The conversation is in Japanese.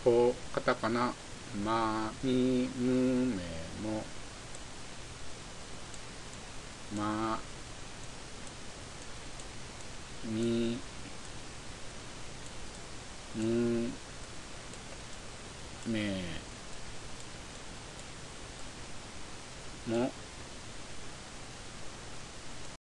ほ、カタカナ、ま、み、む、め、も、ま、み、む、め、も、